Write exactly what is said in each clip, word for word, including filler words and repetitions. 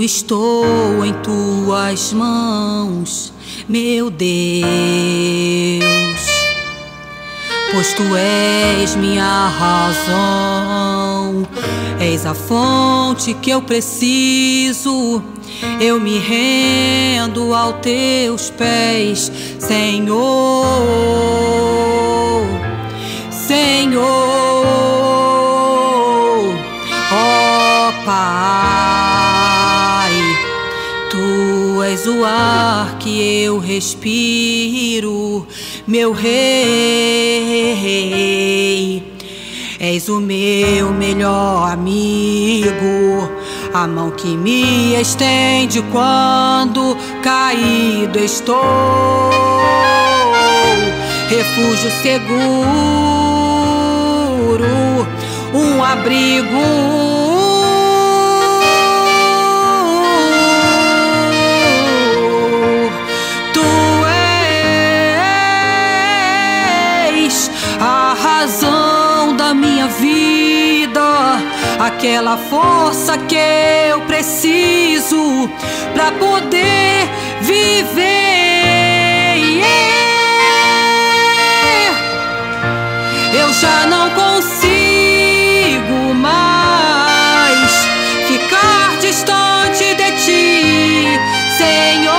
estou em tuas mãos, meu Deus, pois tu és minha razão, és a fonte que eu preciso. Eu me rendo aos teus pés, Senhor, Senhor, ó Pai, tu és o ar que eu respiro, meu Rei, és o meu melhor amigo, a mão que me estende quando caído estou, refúgio seguro, um abrigo. Tu és a razão da minha vida, aquela força que eu preciso pra poder viver. Eu já não consigo mais ficar distante de ti, Senhor.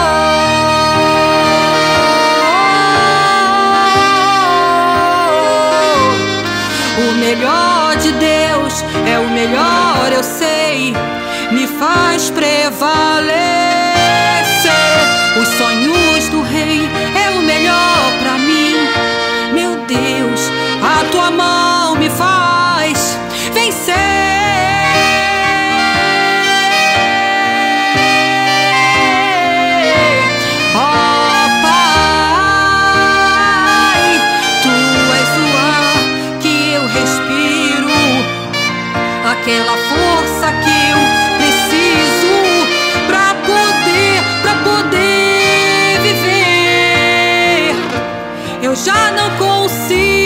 O melhor de Deus é o melhor, eu sei, me faz prevalecer. Os sonhos do Rei é o melhor pra mim, meu Deus, a tua mão me faz vencer. Ó Pai, tu és o ar que eu respiro, aquela força que eu preciso pra poder, pra poder viver. Eu já não consigo